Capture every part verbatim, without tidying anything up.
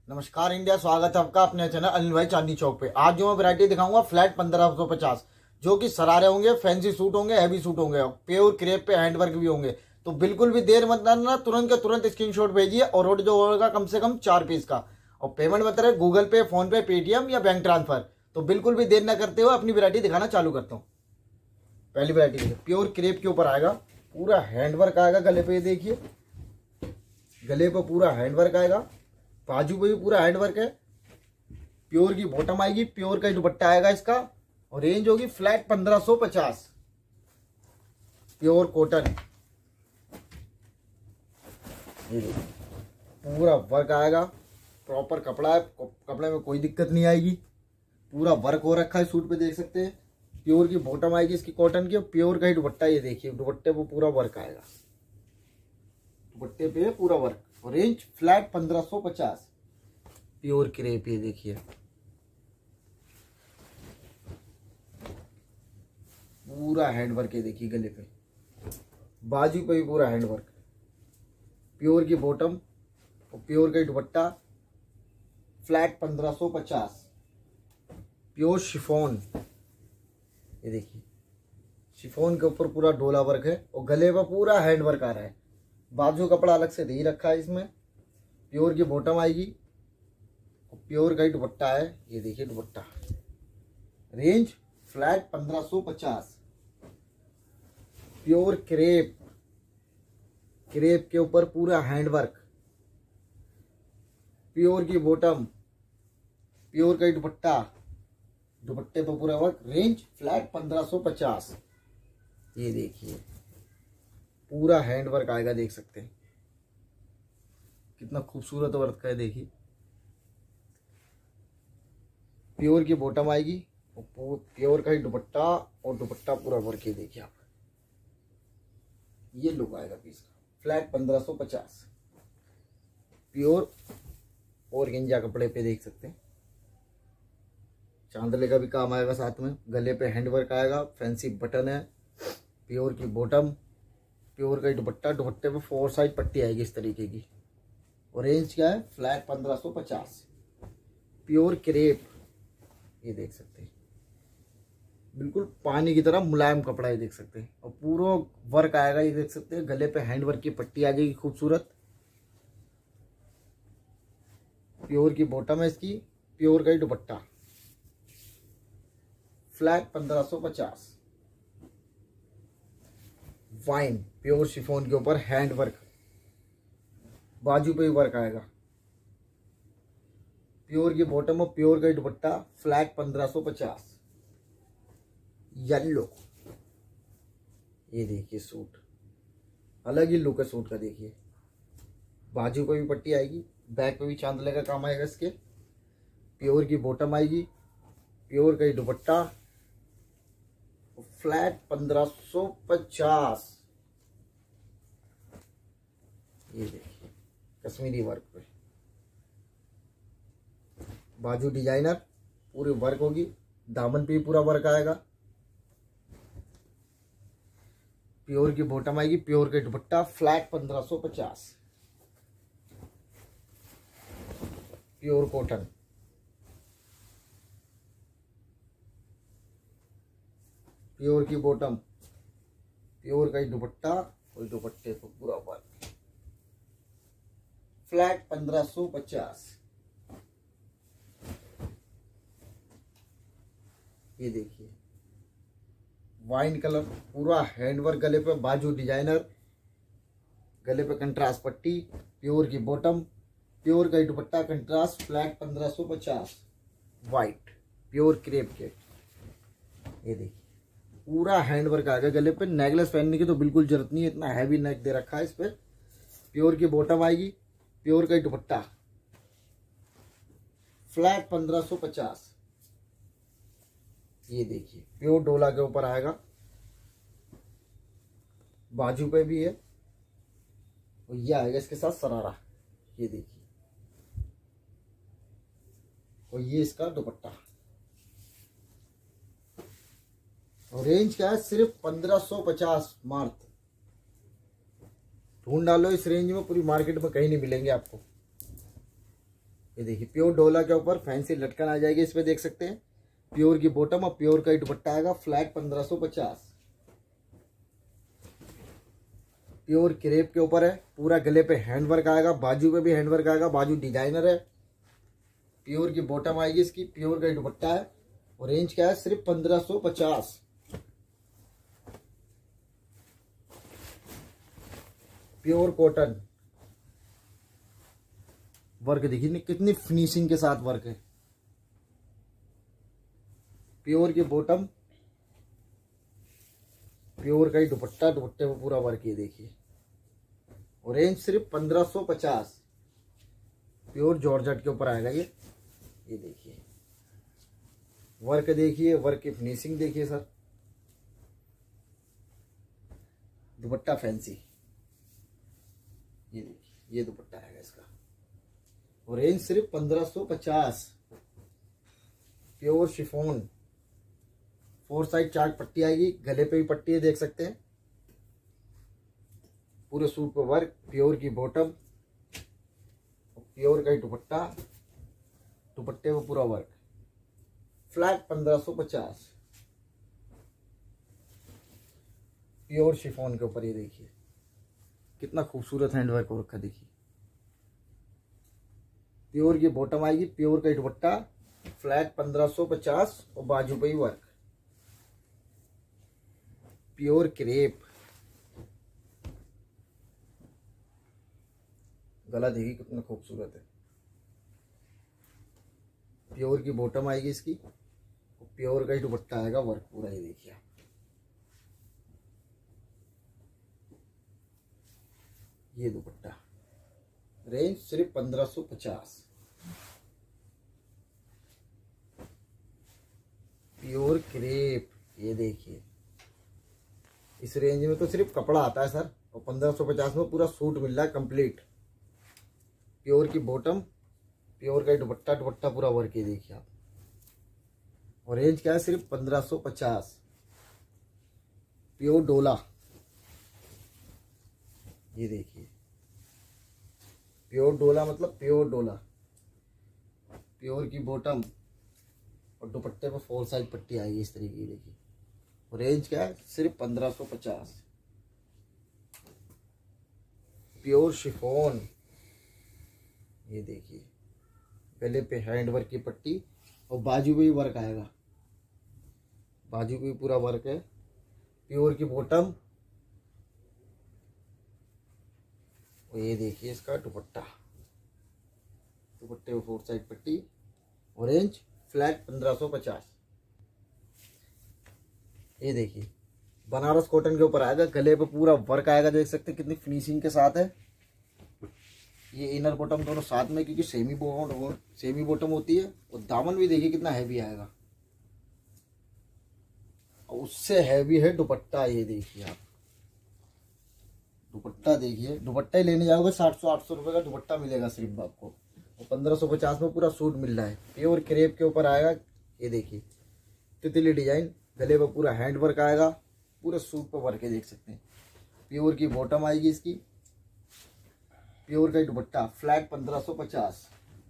नमस्कार इंडिया, स्वागत है आपका अपने चैनल अनिल भाई चांदनी चौक पे। आज जो मैं वैरायटी दिखाऊंगा फ्लैट पंद्रह सौ पचास, जो कि सरारे होंगे, फैंसी सूट होंगे, हैवी सूट होंगे, प्योर क्रेप पे हैंडवर्क भी होंगे। तो बिल्कुल भी देर मत करना, तुरंत के तुरंत स्क्रीनशॉट भेजिए और ऑर्डर जो होगा कम से कम चार पीस का। और पेमेंट मत रहे गूगल पे, फोन पे, पेटीएम या बैंक ट्रांसफर। तो बिल्कुल भी देर न करते हुए अपनी वैरायटी दिखाना चालू करता हूँ। पहली वैरायटी देखिए, प्योर क्रेप के ऊपर आएगा, पूरा हैंडवर्क आएगा गले पे। देखिए गले पे पूरा हैंडवर्क आएगा, बाजू पे भी पूरा हैंडवर्क है। प्योर की बॉटम आएगी, प्योर का दुपट्टा आएगा इसका, और रेंज होगी फ्लैट पंद्रह सौ पचास। प्योर कॉटन, पूरा वर्क आएगा, प्रॉपर कपड़ा है, कपड़े में कोई दिक्कत नहीं आएगी। पूरा वर्क हो रखा है सूट पे, देख सकते हैं। प्योर की बॉटम आएगी इसकी कॉटन की, और प्योर का ही दुपट्टा, ये देखिए दुपट्टे पे पूरा वर्क आएगा, दुपट्टे पे पूरा वर्क। और रेंज फ्लैट पंद्रह सौ पचास। प्योर क्रेप, ये देखिए पूरा हैंडवर्क है। देखिए गले पे, बाजू पे भी पूरा हैंडवर्क। प्योर की बॉटम और प्योर का दुपट्टा, फ्लैट पंद्रह सौ पचास। प्योर शिफॉन, ये देखिए शिफॉन के ऊपर पूरा डोला वर्क है, और गले पर पूरा हैंडवर्क आ रहा है। बाजू कपड़ा अलग से दे रखा है इसमें। प्योर की बॉटम आएगी और प्योर का ही दुपट्टा है, ये देखिए दुपट्टा। रेंज फ्लैट पंद्रह सौ पचास। प्योर क्रेप, क्रेप के ऊपर पूरा हैंडवर्क। प्योर की बॉटम, प्योर का ही दुपट्टा, दुपट्टे पर पूरा वर्क। रेंज फ्लैट पंद्रह सौ पचास। ये देखिए पूरा हैंडवर्क आएगा, देख सकते हैं कितना खूबसूरत वर्क है। देखिए प्योर की बॉटम आएगी और प्योर का ही दुपट्टा, और दुपट्टा पूरा वर्क है। देखिए आप, ये लुक आएगा पीस का, फ्लैट पंद्रह सौ पचास। प्योर और गेंजा कपड़े पे देख सकते हैं, चांदले का भी काम आएगा साथ में। गले पे हैंडवर्क आएगा, फैंसी बटन है। प्योर की बॉटम, प्योर का दुपट्टा, दुपट्टे पे फोर साइड पट्टी आएगी इस तरीके की। और रेंज क्या है, फ्लैट पंद्रह सौ पचास। प्योर क्रेप, ये देख सकते हैं बिल्कुल पानी की तरह मुलायम कपड़ा, ये देख सकते हैं। और पूरा वर्क आएगा, ये देख सकते हैं। गले पे हैंडवर्क की पट्टी आ जाएगी खूबसूरत। प्योर की बॉटम है इसकी, प्योर का ही दुपट्टा, फ्लैट पंद्रह सौ पचास। वाइन, प्योर शिफॉन के ऊपर हैंडवर्क, बाजू पे भी वर्क आएगा। प्योर की बॉटम और प्योर का दुपट्टा, फ्लैट पंद्रह सौ पचास। येलो, ये देखिए सूट, अलग ही लुक है सूट का। देखिए बाजू पे भी पट्टी आएगी, बैक पे भी चांदले का काम आएगा इसके। प्योर की बॉटम आएगी, प्योर का दुपट्टा, फ्लैट पंद्रह सौ पचास। ये देखिए कश्मीरी वर्क पे, बाजू डिजाइनर, पूरी वर्क होगी। दामन पे भी पूरा वर्क आएगा। प्योर की बॉटम आएगी, प्योर का दुपट्टा, फ्लैट पंद्रह सौ पचास। प्योर कॉटन, प्योर की बॉटम, प्योर का दुपट्टा, और दुपट्टे को पूरा वर्क, फ्लैट पंद्रह सौ पचास। ये देखिए वाइन कलर, पूरा हैंडवर्क गले पे, बाजू डिजाइनर, गले पे कंट्रास्ट पट्टी, प्योर की बॉटम, प्योर का दुपट्टा, कंट्रास्ट, फ्लैट पंद्रह सौ पचास। वाइट, प्योर क्रेप के, ये देखिए पूरा हैंडवर्क आ गया गले पे। नेकलेस पहनने की तो बिल्कुल जरूरत नहीं है, इतना हैवी नेक दे रखा है इस पे। प्योर की बॉटम आएगी, प्योर का दुपट्टा, फ्लैट पंद्रह सौ पचास। ये देखिए प्योर डोला के ऊपर आएगा, बाजू पे भी है, और ये आएगा इसके साथ सरारा, ये देखिए। और ये इसका दुपट्टा। और रेंज क्या है, सिर्फ पंद्रह सौ पचास मात्र। ढूंढ डालो इस रेंज में, पूरी मार्केट में कहीं नहीं मिलेंगे आपको। ये देखिए प्योर डोला के ऊपर फैंसी लटकन आ जाएगी, इस पे देख सकते हैं। प्योर की बॉटम और प्योर का ही दुपट्टा आएगा, फ्लैट पंद्रह सौ पचास। प्योर क्रेप के ऊपर है, पूरा गले पे हैंडवर्क आएगा, बाजू पे भी हैंडवर्क आएगा, बाजू डिजाइनर है। प्योर की बॉटम आएगी इसकी, प्योर का ही दुपट्टा है और रेंज क्या है सिर्फ पंद्रह सौ पचास। प्योर कॉटन वर्क देखिए कितनी फिनिशिंग के साथ वर्क है। प्योर की बॉटम, प्योर का ही दुपट्टा, दुपट्टे में पूरा वर्क ये देखिए और रेंज सिर्फ पंद्रह सौ पचास। प्योर जॉर्जेट के ऊपर आएगा ये ये देखिए वर्क, देखिए वर्क की फिनिशिंग देखिए सर। दुपट्टा फैंसी, ये देखिए ये दुपट्टा आएगा इसका और रेंज सिर्फ पंद्रह सौ पचास। प्योर शिफॉन, फोर साइड चार्ट पट्टी आएगी, गले पे भी पट्टी है देख सकते हैं। पूरे सूट पे वर्क, प्योर की बॉटम, प्योर का ही दुपट्टा, दुपट्टे में पूरा वर्क, फ्लैट पंद्रह सौ पचास। प्योर शिफॉन के ऊपर ये देखिए कितना खूबसूरत हैंडवर्क हो रखा, देखिए प्योर की बॉटम आएगी, प्योर का ही दुपट्टा, फ्लैट पंद्रह सौ पचास और बाजू पे ही वर्क। प्योर क्रेप, गला देखिए कितना खूबसूरत है। प्योर की बॉटम आएगी इसकी, प्योर का ही दुपट्टा आएगा, वर्क पूरा ही देखिए आप। ये दुपट्टा, रेंज सिर्फ पंद्रह सौ पचास। प्योर क्रेप, ये देखिए इस रेंज में तो सिर्फ कपड़ा आता है सर, और पंद्रह सौ पचास में पूरा सूट मिल रहा है कंप्लीट। प्योर की बॉटम, प्योर का ही दुपट्टा, दुपट्टा पूरा वर्क, ये देखिए आप और रेंज क्या है सिर्फ पंद्रह सौ पचास। प्योर डोला, ये देखिए प्योर डोला मतलब प्योर डोला, प्योर की बॉटम और दुपट्टे पर फोर साइड पट्टी आएगी इस तरीके की, देखिए और रेंज क्या है सिर्फ पंद्रह सौ पचास। प्योर शिफॉन, ये देखिए गले पे हैंड वर्क की पट्टी और बाजू पे भी वर्क आएगा, बाजू पे भी पूरा वर्क है। प्योर की बॉटम और ये देखिए इसका दुपट्टा, दुपट्टे पे फोर साइड पट्टी और रेंज फ्लैट पंद्रह सौ पचास। ये देखिए बनारस कॉटन के ऊपर आएगा, गले पे पूरा वर्क आएगा, देख सकते हैं कितनी फिनिशिंग के साथ है। ये इनर बॉटम दोनों साथ में, क्योंकि सेमी बॉटम सेमी बॉटम होती है, और दामन भी देखिए कितना हैवी आएगा, और उससे हैवी है दुपट्टा। ये देखिए आप दुपट्टा देखिए, दुपट्टा ही लेने जाओगे साठ सौ आठ सौ रुपए का दुपट्टा मिलेगा सिर्फ आपको, और पंद्रह सौ पचास में पूरा सूट मिल रहा है। प्योर क्रेप के ऊपर आएगा, ये देखिए तितली डिजाइन, गले पे पूरा हैंड वर्क आएगा, पूरे सूट पे वर्क है देख सकते हैं। प्योर की बॉटम आएगी इसकी, प्योर का ही दुपट्टा, फ्लैट पंद्रह सौ पचास।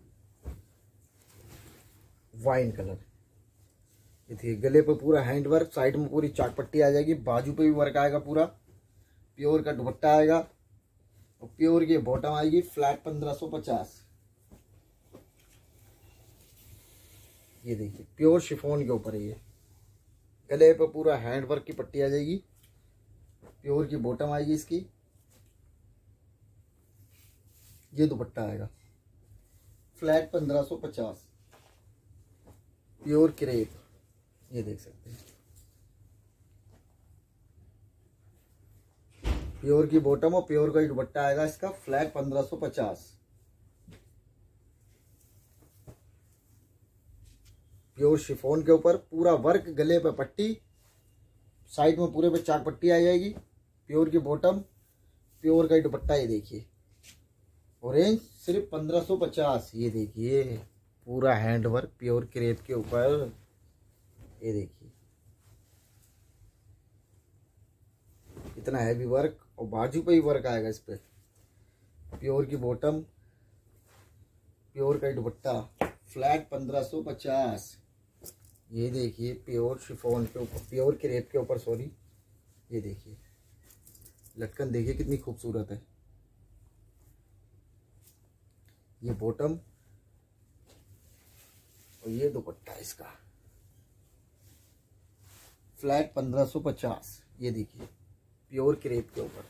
वाइन कलर, ये देखिए गले पे पूरा हैंड वर्क, साइड में पूरी चाक पट्टी आ जाएगी, बाजू पे भी वर्क आएगा पूरा। प्योर का दुपट्टा आएगा और प्योर की बॉटम आएगी, फ्लैट पंद्रह सौ पचास। ये देखिए प्योर शिफॉन के ऊपर है ये, गले पे पूरा हैंड वर्क की पट्टी आ जाएगी, प्योर की बॉटम आएगी इसकी, ये दुपट्टा आएगा, फ्लैट पंद्रह सौ पचास। प्योर क्रेप, ये देख सकते हैं प्योर की बॉटम और प्योर का ही दुपट्टा आएगा इसका, फ्लैट पंद्रह सौ पचास। प्योर शिफॉन के ऊपर पूरा वर्क, गले पे पट्टी, साइड में पूरे पे चाक पट्टी आ जाएगी। प्योर की बॉटम, प्योर का ही दुपट्टा, ये देखिए ऑरेंज सिर्फ पंद्रह सौ पचास। ये देखिए पूरा हैंड वर्क प्योर क्रेप के ऊपर, ये देखिए इतना हैवी वर्क, और बाजू पे ही वर्क आएगा इस पे। प्योर की बॉटम, प्योर का दुपट्टा फ्लैट पंद्रह सौ पचास। ये देखिए प्योर शिफॉन के ऊपर, प्योर क्रेप के ऊपर सॉरी, ये देखिए लटकन देखिए कितनी खूबसूरत है। ये बॉटम और ये दुपट्टा इसका फ्लैट पंद्रह सौ पचास। ये देखिए प्योर क्रेप के ऊपर,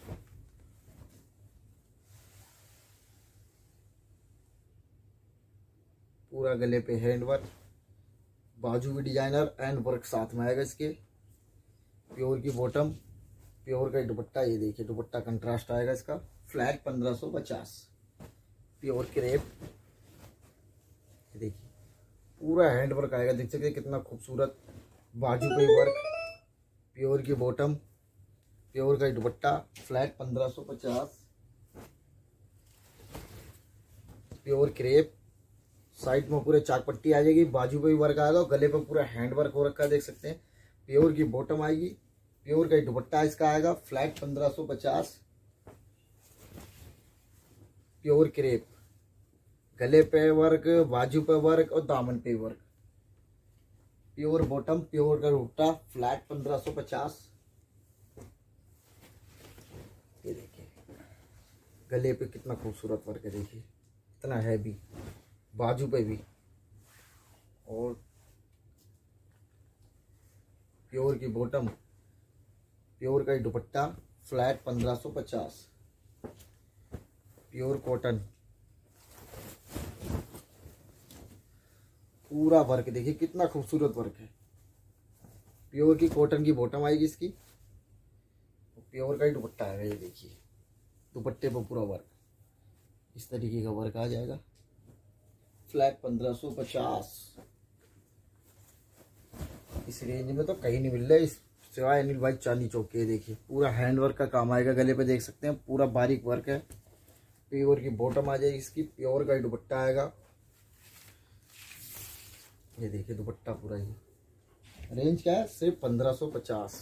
पूरा गले पे हैंड वर्क, बाजू भी डिजाइनर एंड वर्क साथ में आएगा इसके। प्योर की बॉटम, प्योर का दुपट्टा, ये देखिए दुपट्टा कंट्रास्ट आएगा इसका, फ्लैट पंद्रह सौ पचास। प्योर क्रेप, ये देखिए पूरा हैंड वर्क आएगा, देख सकते हैं कितना खूबसूरत, बाजू पे वर्क, प्योर की बॉटम, प्योर का दुपट्टा, फ्लैट पंद्रह सौ पचास। प्योर क्रेप, साइड में पूरे चाक पट्टी आ जाएगी, बाजू पे भी वर्क आएगा, गले पे पूरा हैंड वर्क हो रखा है देख सकते हैं। प्योर की बॉटम आएगी, प्योर का दुपट्टा इसका आएगा, फ्लैट पंद्रह सौ पचास। प्योर क्रेप, गले पे वर्क, बाजू पे वर्क और दामन पे वर्क। प्योर बॉटम, प्योर का दुपट्टा, फ्लैट पंद्रह सौ पचास। ये देखिए गले पे कितना खूबसूरत वर्क है, देखिए इतना हैवी, बाजू पे भी, और प्योर की बॉटम, प्योर का दुपट्टा, फ्लैट पंद्रह सौ पचास। प्योर कॉटन, पूरा वर्क देखिए कितना खूबसूरत वर्क है। प्योर की कॉटन की बॉटम आएगी इसकी, प्योर का ही दुपट्टा आएगा, ये देखिए दुपट्टे पर पूरा वर्क, इस तरीके का वर्क आ जाएगा, फ्लैट पंद्रह सौ पचास। इस रेंज में तो कहीं नहीं मिल रहा है, इस सिवाय अनिल भाई चांदनी चौक के। देखिए पूरा हैंड वर्क का काम आएगा, गले पे देख सकते हैं पूरा बारीक वर्क है। प्योर की बॉटम आ जाएगी इसकी, प्योर का दुपट्टा आएगा, ये देखिए दुपट्टा पूरा ही। रेंज क्या है, सिर्फ पंद्रह सौ पचास।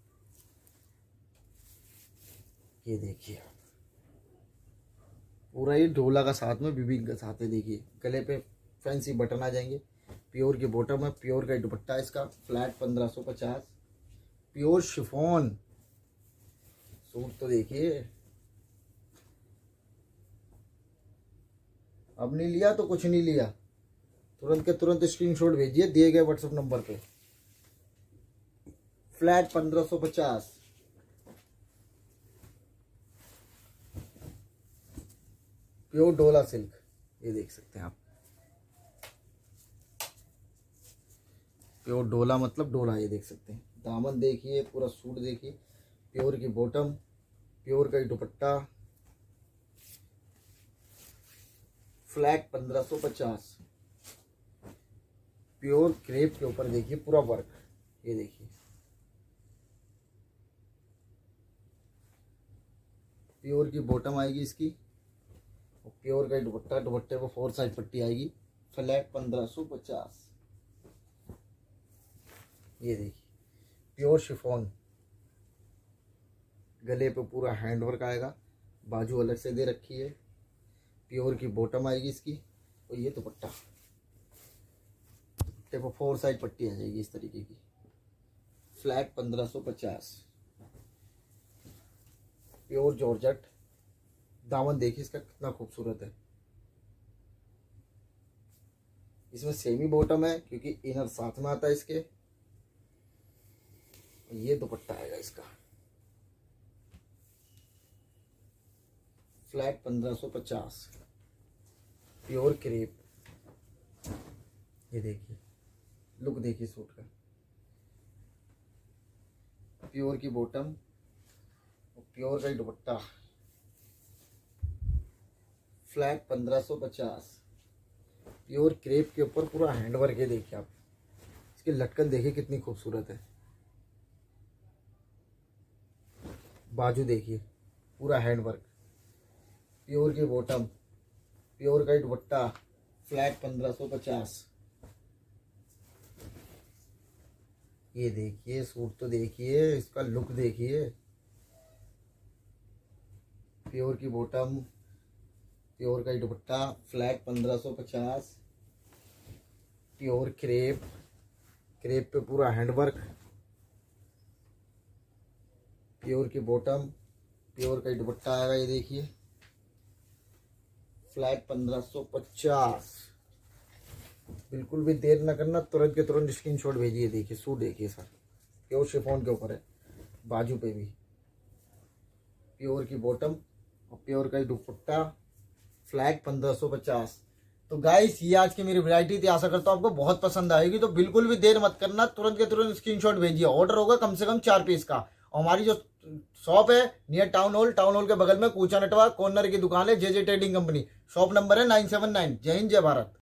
ये देखिए पूरा ये डोला का साथ में बिबिंग का साथ है, देखिए गले पे फैंसी बटन आ जाएंगे। प्योर की बॉटम है, प्योर का दुपट्टा इसका, फ्लैट पंद्रह सौ पचास। प्योर शिफॉन सूट तो देखिए, अब नहीं लिया तो कुछ नहीं लिया, तुरंत के तुरंत स्क्रीनशॉट भेजिए दिए गए व्हाट्सएप नंबर पे। फ्लैट पंद्रह सौ पचास। प्योर डोला सिल्क, ये देख सकते हैं आप, प्योर डोला मतलब डोला, ये देख सकते हैं। दामन देखिए, पूरा सूट देखिए, प्योर की बॉटम, प्योर का दुपट्टा, फ्लैट पंद्रह सौ पचास। प्योर क्रेप के ऊपर देखिए पूरा वर्क, ये देखिए प्योर की बॉटम आएगी इसकी, प्योर का दुपट्टा, दुपट्टे को फोर साइड पट्टी आएगी, फ्लैट पंद्रह सौ पचास। ये देखिए प्योर शिफॉन, गले पे पूरा हैंड वर्क आएगा, बाजू अलग से दे रखी है। प्योर की बॉटम आएगी इसकी, और ये दुपट्टा, दुपट्टे को फोर साइड पट्टी आ जाएगी इस तरीके की, फ्लैट पंद्रह सौ पचास। प्योर जॉर्जेट, दामन देखिए इसका कितना खूबसूरत है। इसमें सेमी बॉटम है क्योंकि इनर साथ में आता है इसके। ये दुपट्टा आएगा इसका, फ्लैट पंद्रह सौ पचास। प्योर क्रेप, ये देखिए लुक देखिए सूट का, प्योर की बॉटम, प्योर का दुपट्टा, फ्लैट पंद्रह सौ पचास। प्योर क्रेप के ऊपर पूरा हैंड वर्क है, देखिए आप इसकी लटकन देखिए कितनी खूबसूरत है। बाजू देखिए पूरा हैंड वर्क, प्योर की बॉटम, प्योर का दुपट्टा, फ्लैट पंद्रह सौ पचास। ये देखिए सूट तो देखिए, इसका लुक देखिए, प्योर की बॉटम, प्योर का ही दुपट्टा, फ्लैट पंद्रह सौ पचास, प्योर क्रेप, क्रेप पे पूरा हैंडवर्क, प्योर की बॉटम, प्योर का ही दुपट्टा आएगा। ये देखिए फ्लैट पंद्रह सौ पचास। बिल्कुल भी देर न करना, तुरंत के तुरंत स्क्रीनशॉट भेजिए। देखिए सूट देखिए सर, प्योर शिफॉन के ऊपर है, बाजू पे भी प्योर की बॉटम और प्योर का ही दुपट्टा, फ्लैट पंद्रह सौ पचास। तो गाइस ये आज की मेरी वैरायटी थी, आशा करता हूँ आपको बहुत पसंद आएगी। तो बिल्कुल भी देर मत करना, तुरंत के तुरंत स्क्रीनशॉट भेजिए। ऑर्डर होगा कम से कम चार पीस का। और हमारी जो शॉप है near town hall, town hall के बगल में कूचा नटवा कॉर्नर की दुकान है, J J trading company. Shop number है नाइन सेवन नाइन। जय हिंद, जय भारत।